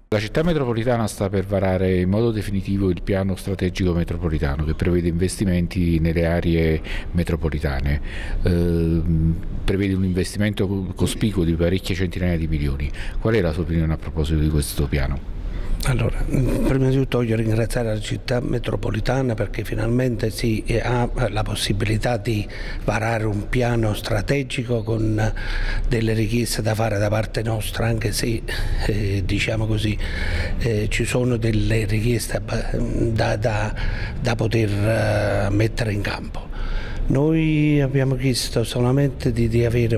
La città metropolitana sta per varare in modo definitivo il piano strategico metropolitano che prevede investimenti nelle aree metropolitane, prevede un investimento cospicuo di parecchie centinaia di milioni. Qual è la sua opinione a proposito di questo piano? Allora, prima di tutto voglio ringraziare la città metropolitana perché finalmente si ha la possibilità di varare un piano strategico con delle richieste da fare da parte nostra, anche se diciamo così ci sono delle richieste da poter mettere in campo. Noi abbiamo chiesto solamente di avere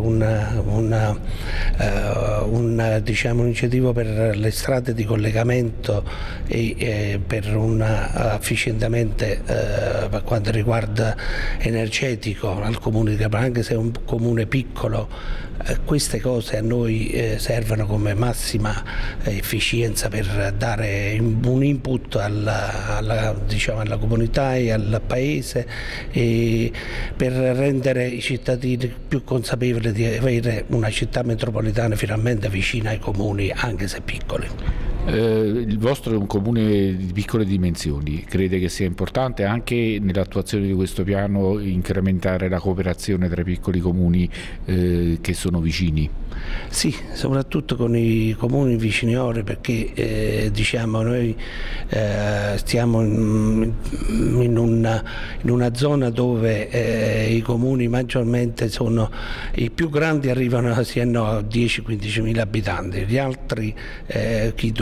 diciamo, un incentivo per le strade di collegamento e per un efficientamento per quanto riguarda energetico al comune di Caprara, anche se è un comune piccolo. Queste cose a noi servono come massima efficienza per dare un input diciamo, alla comunità e al paese e per rendere i cittadini più consapevoli di avere una città metropolitana finalmente vicina ai comuni, anche se piccoli. Il vostro è un comune di piccole dimensioni, crede che sia importante anche nell'attuazione di questo piano incrementare la cooperazione tra i piccoli comuni che sono vicini? Sì, soprattutto con i comuni viciniori perché diciamo noi stiamo in una zona dove i comuni maggiormente sono i più grandi, arrivano a 10-15 mila abitanti, gli altri chi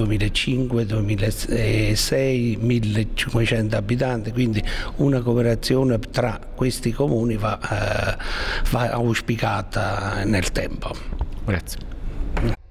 2005-2006 1500 abitanti, quindi una cooperazione tra questi comuni va auspicata nel tempo. Grazie.